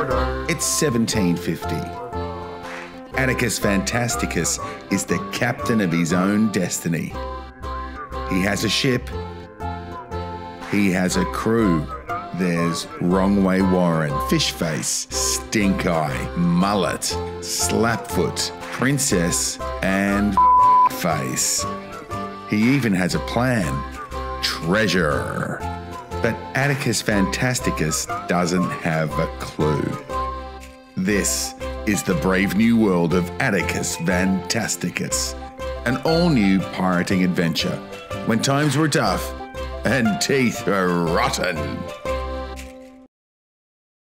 It's 1750. Atticus Van Tasticus is the captain of his own destiny. He has a ship. He has a crew. There's Wrong Way Warren, Fishface, Stink Eye, Mullet, Slapfoot, Princess, and Face. He even has a plan. Treasure. But Atticus Van Tasticus doesn't have a clue. This is the brave new world of Atticus Van Tasticus, an all-new pirating adventure when times were tough and teeth were rotten.